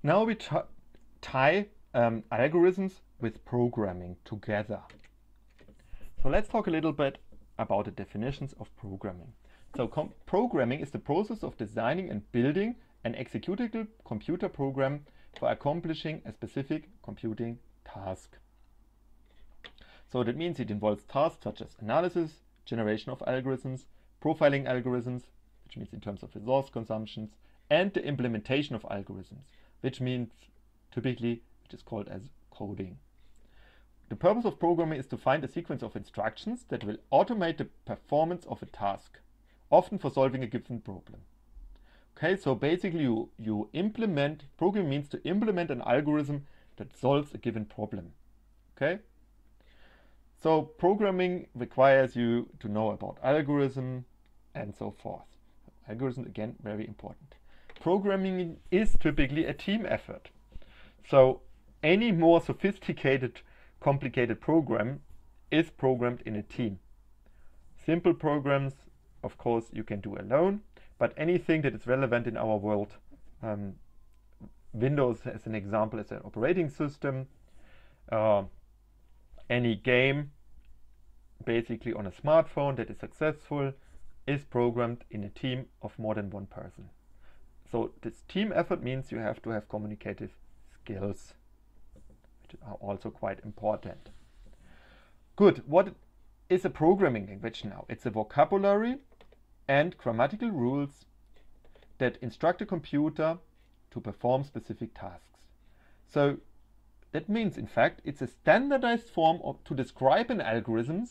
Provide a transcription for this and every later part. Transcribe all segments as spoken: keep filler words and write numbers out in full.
Now we tie um, algorithms with programming together. So let's talk a little bit about the definitions of programming. So programming is the process of designing and building an executable computer program for accomplishing a specific computing task. So that means it involves tasks such as analysis, generation of algorithms, profiling algorithms, which means in terms of resource consumptions, and the implementation of algorithms, which means typically, which is called as coding. The purpose of programming is to find a sequence of instructions that will automate the performance of a task, often for solving a given problem. Okay, so basically you, you implement, programming means to implement an algorithm that solves a given problem. Okay? So programming requires you to know about algorithm and so forth. Algorithm, again, very important. Programming is typically a team effort. So any more sophisticated, complicated program is programmed in a team. Simple programs, of course, you can do alone, but anything that is relevant in our world, um, Windows as an example as an operating system, uh, any game basically on a smartphone that is successful is programmed in a team of more than one person. So this team effort means you have to have communicative skills, which are also quite important. Good. What is a programming language now? It's a vocabulary and grammatical rules that instruct a computer to perform specific tasks. So that means, in fact, it's a standardized form of, to describe an algorithm,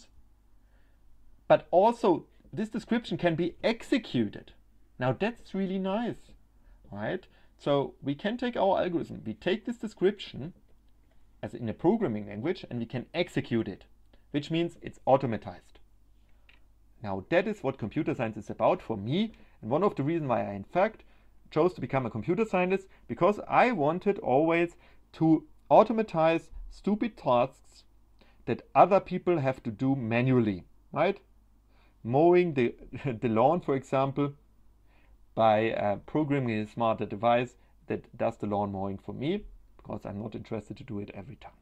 but also this description can be executed. Now that's really nice, right? So we can take our algorithm, we take this description as in a programming language, and we can execute it, which means it's automatized. Now that is what computer science is about for me, and one of the reasons why I in fact chose to become a computer scientist, because I wanted always to automatize stupid tasks that other people have to do manually, right? Mowing the, the lawn, for example, by uh, programming a smarter device that does the lawn mowing for me, because I'm not interested to do it every time.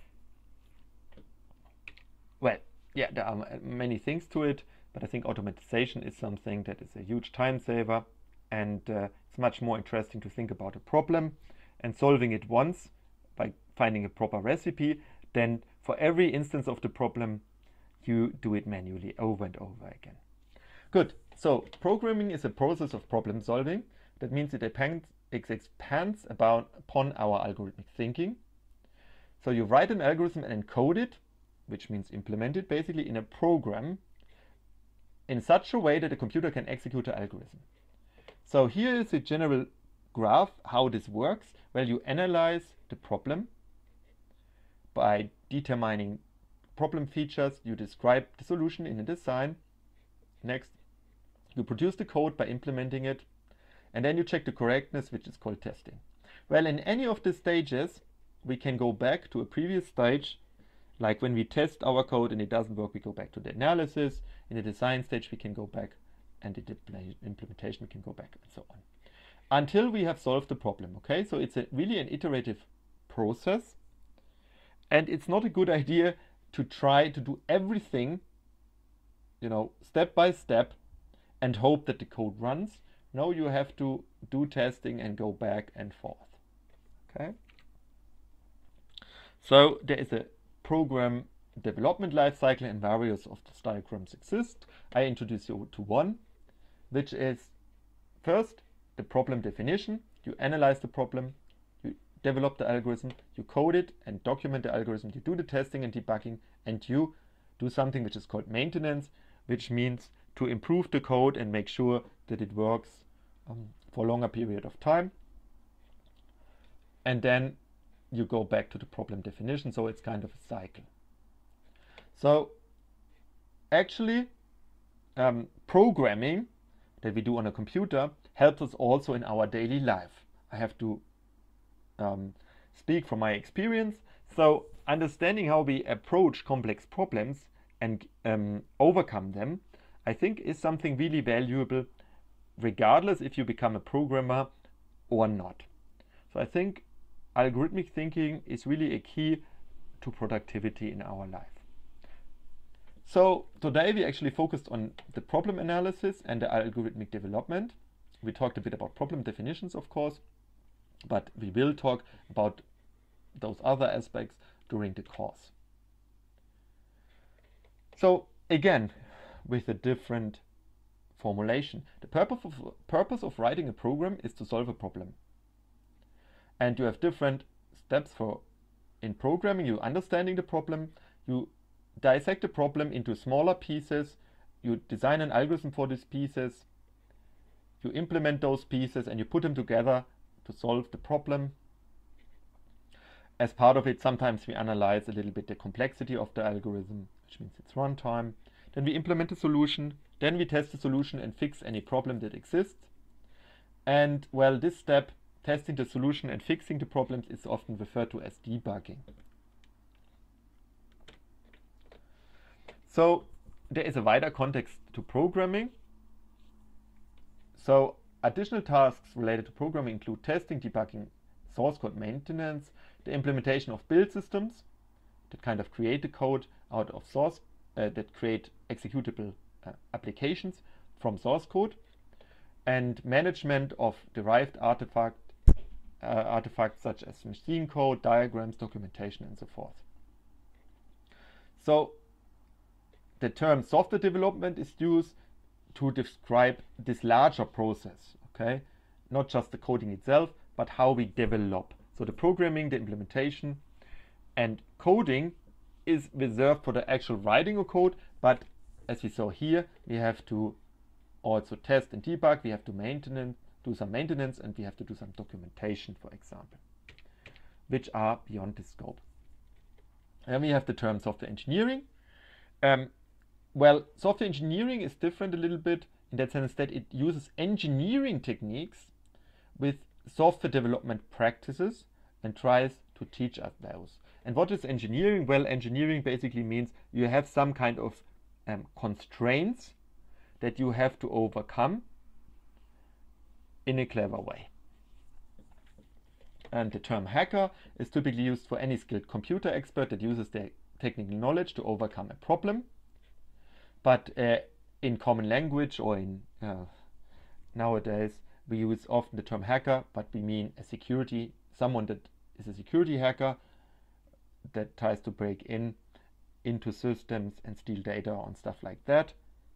Well, yeah, there are many things to it, but I think automatization is something that is a huge time saver, and uh, it's much more interesting to think about a problem and solving it once by finding a proper recipe than for every instance of the problem you do it manually over and over again. Good. So programming is a process of problem solving. That means it depends, it expands about upon our algorithmic thinking. So you write an algorithm and encode it, which means implement it basically in a program in such a way that a computer can execute the algorithm. So here is a general graph how this works. Well, you analyze the problem by determining problem features, you describe the solution in a design. Next, you produce the code by implementing it, and then you check the correctness, which is called testing. Well, in any of the stages, we can go back to a previous stage, like when we test our code and it doesn't work, we go back to the analysis. In the design stage, we can go back, and in the implementation, we can go back, and so on, until we have solved the problem. Okay, so it's a, really an iterative process, and it's not a good idea to try to do everything, you know, step by step and hope that the code runs. No, you have to do testing and go back and forth. Okay. So there is a program development lifecycle, and various of these diagrams exist. I introduce you to one, which is first the problem definition. You analyze the problem, you develop the algorithm, you code it and document the algorithm, you do the testing and debugging, and you do something which is called maintenance, which means to improve the code and make sure that it works um, for a longer period of time. And then you go back to the problem definition, so it's kind of a cycle. So actually um, programming that we do on a computer helps us also in our daily life. I have to um, speak from my experience. So understanding how we approach complex problems and um, overcome them, I think is something really valuable, regardless if you become a programmer or not. So So I think algorithmic thinking is really a key to productivity in our life. So today we actually focused on the problem analysis and the algorithmic development. We talked a bit about problem definitions, of course, but we will talk about those other aspects during the course. So again, with a different formulation, the purpose of, purpose of writing a program is to solve a problem. And you have different steps for in programming. You understanding the problem, you dissect the problem into smaller pieces, you design an algorithm for these pieces, you implement those pieces, and you put them together to solve the problem. As part of it, sometimes we analyze a little bit the complexity of the algorithm, which means its runtime. Then we implement the solution, then we test the solution and fix any problem that exists. And well, this step, testing the solution and fixing the problems, is often referred to as debugging. So there is a wider context to programming. So additional tasks related to programming include testing, debugging, source code maintenance, the implementation of build systems that kind of create the code out of source, uh, that create executable uh, applications from source code, and management of derived artifact, uh, artifacts such as machine code, diagrams, documentation, and so forth. So the term software development is used to describe this larger process, okay? Not just the coding itself, but how we develop. So the programming, the implementation, and coding is reserved for the actual writing of code, but as we saw here, we have to also test and debug, we have to maintenance, do some maintenance, and we have to do some documentation, for example, which are beyond this scope. Then we have the term software engineering. Um, Well, software engineering is different a little bit in that sense that it uses engineering techniques with software development practices and tries to teach us those. And what is engineering? Well, engineering basically means you have some kind of um, constraints that you have to overcome in a clever way. And the term hacker is typically used for any skilled computer expert that uses their technical knowledge to overcome a problem. But uh, in common language, or in uh, nowadays, we use often the term hacker, but we mean a security, someone that is a security hacker that tries to break in into systems and steal data and stuff like that.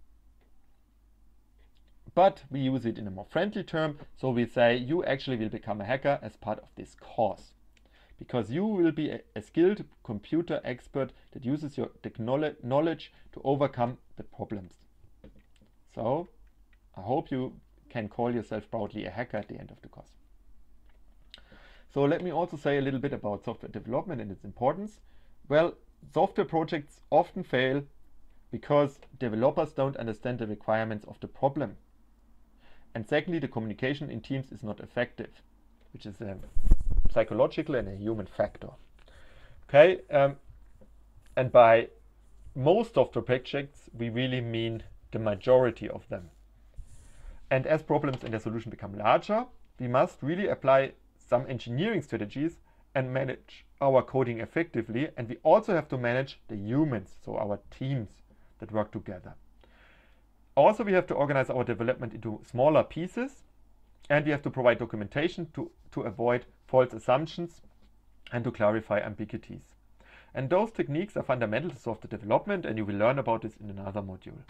But we use it in a more friendly term, so we say you actually will become a hacker as part of this course, because you will be a, a skilled computer expert that uses your knowledge to overcome the problems. So I hope you can call yourself proudly a hacker at the end of the course. So let me also say a little bit about software development and its importance. Well, software projects often fail because developers don't understand the requirements of the problem. And secondly, the communication in teams is not effective, which is a psychological and a human factor. Okay, um, and by most software projects, we really mean the majority of them. And as problems and their solution become larger, we must really apply some engineering strategies and manage our coding effectively. And we also have to manage the humans, so our teams that work together. Also, we have to organize our development into smaller pieces, and we have to provide documentation to, to avoid false assumptions and to clarify ambiguities. And those techniques are fundamental to software development, and you will learn about this in another module.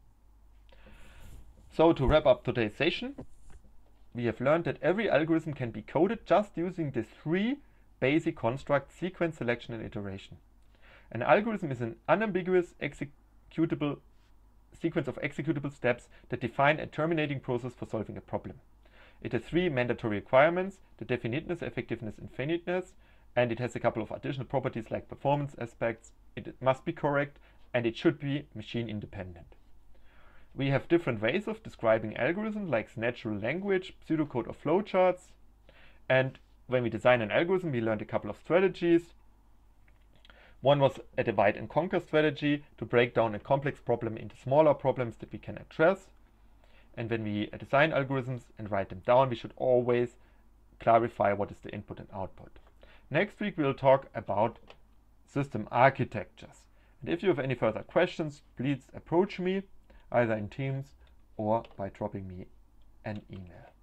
So to wrap up today's session, we have learned that every algorithm can be coded just using the three basic constructs: sequence, selection, and iteration. An algorithm is an unambiguous executable sequence of executable steps that define a terminating process for solving a problem. It has three mandatory requirements: the definiteness, effectiveness, and finiteness, and it has a couple of additional properties like performance aspects. It must be correct, and it should be machine independent. We have different ways of describing algorithms, like natural language, pseudocode, or flowcharts. And when we design an algorithm, we learned a couple of strategies. One was a divide and conquer strategy to break down a complex problem into smaller problems that we can address. And when we design algorithms and write them down, we should always clarify what is the input and output. Next week we'll talk about system architectures. And if you have any further questions, please approach me either in Teams or by dropping me an email.